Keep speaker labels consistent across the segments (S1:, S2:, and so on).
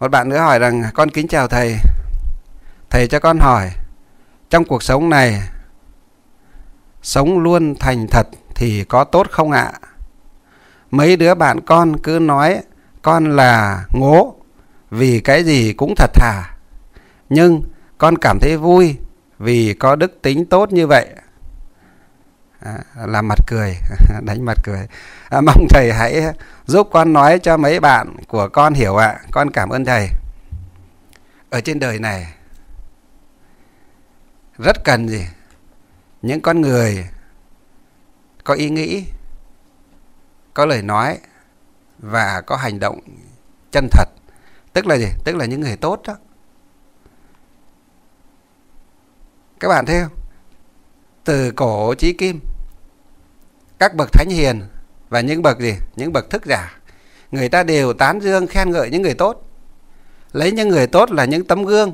S1: Một bạn nữa hỏi rằng: con kính chào thầy. Thầy cho con hỏi, trong cuộc sống này, sống luôn thành thật thì có tốt không ạ? Mấy đứa bạn con cứ nói con là ngố vì cái gì cũng thật thà. Nhưng con cảm thấy vui vì có đức tính tốt như vậy. Làm mặt cười, đánh mặt cười. Mong thầy hãy giúp con nói cho mấy bạn của con hiểu ạ. Con cảm ơn thầy. Ở trên đời này rất cần gì? Những con người có ý nghĩ, có lời nói và có hành động chân thật. Tức là gì? Tức là những người tốt đó. Các bạn thấy không? Từ cổ chí kim, các bậc thánh hiền và những bậc gì? Những bậc thức giả, người ta đều tán dương khen ngợi những người tốt. Lấy những người tốt là những tấm gương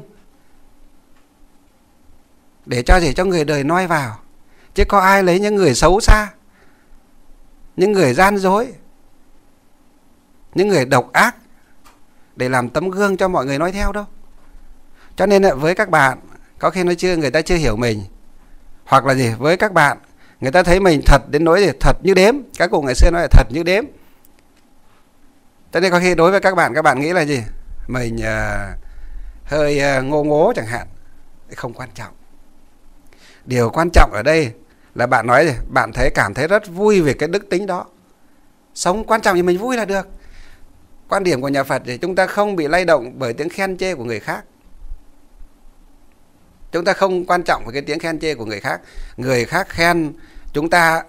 S1: để cho gì? Cho người đời noi vào. Chứ có ai lấy những người xấu xa, những người gian dối, những người độc ác để làm tấm gương cho mọi người nói theo đâu. Cho nên với các bạn, có khi người ta chưa hiểu mình. Hoặc là gì? Với các bạn, người ta thấy mình thật đến nỗi gì? Thật như đếm. Các cụ ngày xưa nói là thật như đếm. Cho nên có khi đối với các bạn nghĩ là gì? Mình hơi ngô ngố chẳng hạn. Không quan trọng. Điều quan trọng ở đây là bạn nói gì? Bạn cảm thấy rất vui về cái đức tính đó. Sống quan trọng thì mình vui là được. Quan điểm của nhà Phật thì chúng ta không bị lay động bởi tiếng khen chê của người khác. Chúng ta không quan trọng với cái tiếng khen chê của người khác. Người khác khen chúng ta,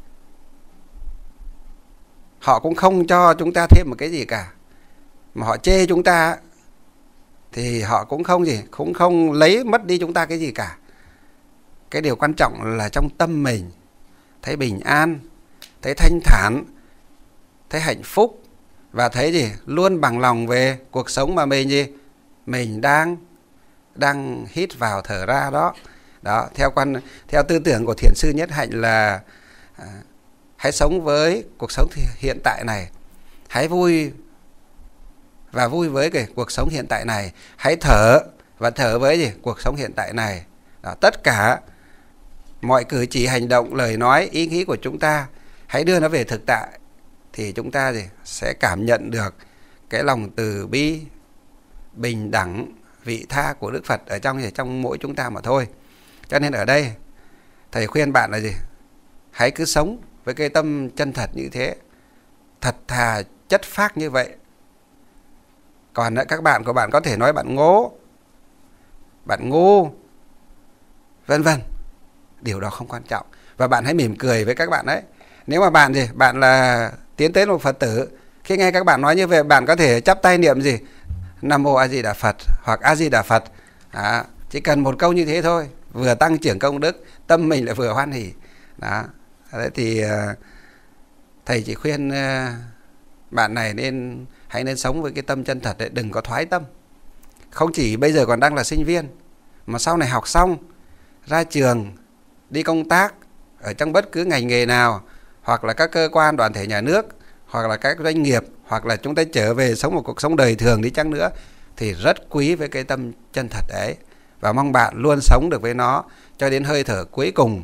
S1: họ cũng không cho chúng ta thêm một cái gì cả. Mà họ chê chúng ta thì họ cũng không gì, cũng không lấy mất đi chúng ta cái gì cả. Cái điều quan trọng là trong tâm mình thấy bình an, thấy thanh thản, thấy hạnh phúc và thấy gì? Luôn bằng lòng về cuộc sống mà mình gì? Mình đang hít vào thở ra đó. Đó, theo tư tưởng của Thiền sư Nhất Hạnh là hãy sống với cuộc sống hiện tại này. Hãy vui và vui với cái cuộc sống hiện tại này. Hãy thở và thở với gì? Cuộc sống hiện tại này. Đó, tất cả mọi cử chỉ, hành động, lời nói, ý nghĩ của chúng ta hãy đưa nó về thực tại thì chúng ta sẽ cảm nhận được cái lòng từ bi, bình đẳng, vị tha của Đức Phật ở trong mỗi chúng ta mà thôi. Cho nên ở đây thầy khuyên bạn là gì? Hãy cứ sống với cái tâm chân thật như thế, thật thà, chất phác như vậy. Còn các bạn của bạn có thể nói bạn ngố, bạn ngu, vân vân. Điều đó không quan trọng. Và bạn hãy mỉm cười với các bạn đấy. Nếu mà bạn là tiến tới một Phật tử, khi nghe các bạn nói như vậy, bạn có thể chắp tay niệm gì? Nam Mô A Di Đà Phật hoặc A Di Đà Phật. Chỉ cần một câu như thế thôi, vừa tăng trưởng công đức, tâm mình lại vừa hoan hỉ. Đó. Đấy thì thầy chỉ khuyên bạn này hãy nên sống với cái tâm chân thật đấy, đừng có thoái tâm. Không chỉ bây giờ còn đang là sinh viên, mà sau này học xong, ra trường, đi công tác ở trong bất cứ ngành nghề nào, hoặc là các cơ quan đoàn thể nhà nước, hoặc là các doanh nghiệp, hoặc là chúng ta trở về sống một cuộc sống đời thường đi chăng nữa, thì rất quý với cái tâm chân thật ấy. Và mong bạn luôn sống được với nó cho đến hơi thở cuối cùng.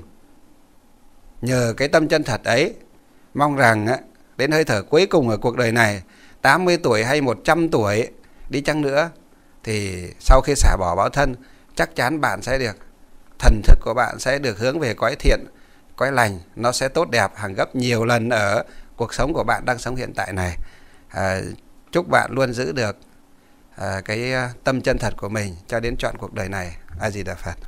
S1: Nhờ cái tâm chân thật ấy, mong rằng đến hơi thở cuối cùng ở cuộc đời này, 80 tuổi hay 100 tuổi đi chăng nữa, thì sau khi xả bỏ báo thân, chắc chắn bạn sẽ được, thần thức của bạn sẽ được hướng về cõi thiện, cõi lành. Nó sẽ tốt đẹp hàng gấp nhiều lần ở cuộc sống của bạn đang sống hiện tại này. Chúc bạn luôn giữ được cái tâm chân thật của mình cho đến trọn cuộc đời này. A Di Đà Phật.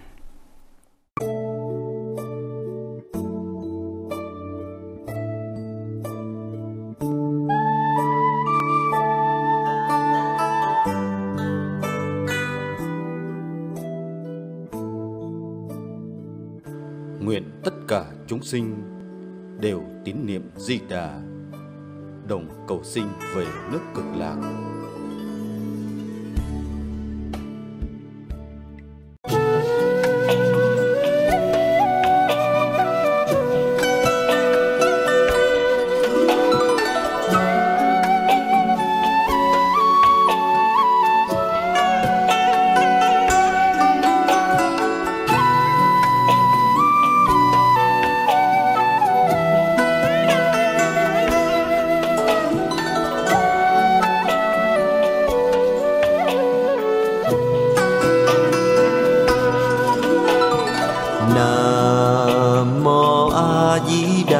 S2: Nguyện tất cả chúng sinh đều tín niệm Di Đà, đồng cầu sinh về nước Cực Lạc.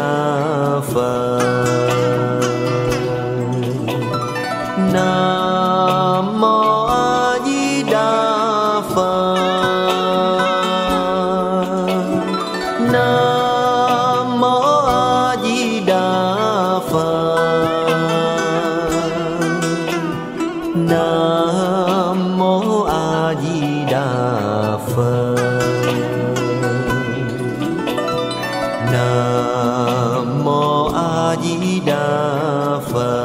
S3: Đà Phật. Nam mô A Di Đà Phật. Nam mô A Di Đà Phật. Nam mô A Di Đà Phật. Nam mô A Di Đà Phật.